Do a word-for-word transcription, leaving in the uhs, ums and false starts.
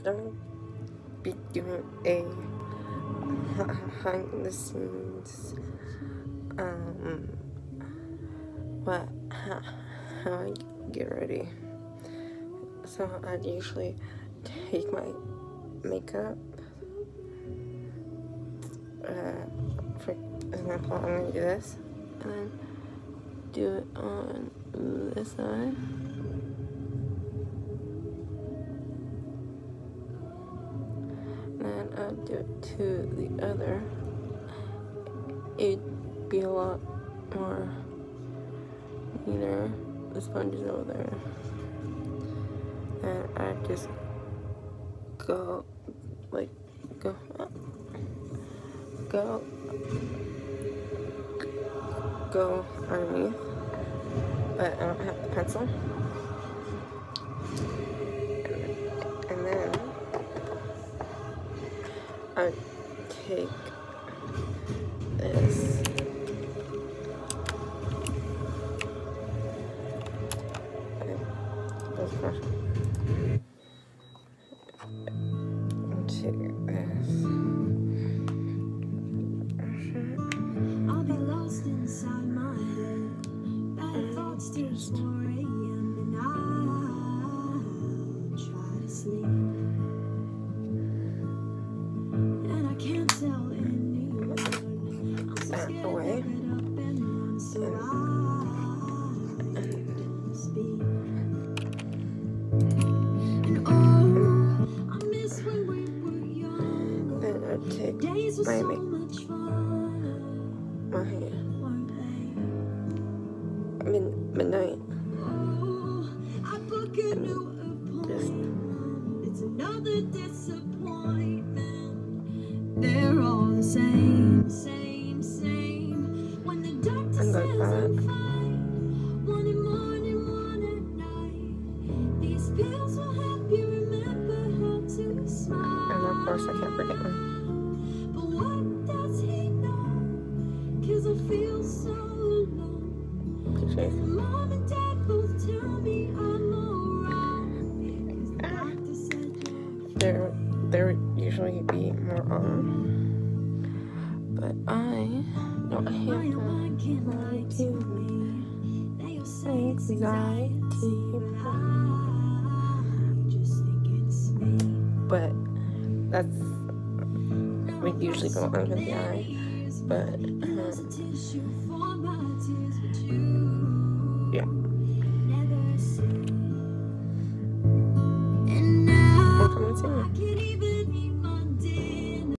gonna be doing a behind the scenes, um, what, how, how I get ready. So I'd usually take my makeup, uh, for example, I'm gonna do this, and then do it on this side. And then I'd do it to the other. It'd be a lot more neater. The sponge is over there. And I'd just go, like, go up, go, go underneath, but I don't have the pencil. And then I take this this brush. Take this. I'll be lost inside my head. Bad thoughts till four A M and I'll try to sleep. And I can't tell anyone. I'm so scared to get up and run, so I speak. And oh, I miss when we were young. Then I'd take Days were my so make much fun. my Weren't they? mid midnight. Oh, I book a new Just appointment. It's another disappointment. They're all the same, same, same. When the doctor And says like that. I'm fine, one in morning, one at night. These pills will help you remember how to smile. And of course I can't forget mine. But what does he know? 'Cause I feel so alone. Pictures. And Mom and Dad both tell me I'm alright. 'Cause the doctor said you're There, there would usually be more on, but I don't have my mind can't to lie to to me. They'll say it's anxiety, anxiety, but I just think it's me. but that's we usually go under the eye, but um, There's a tissue for my tears, but you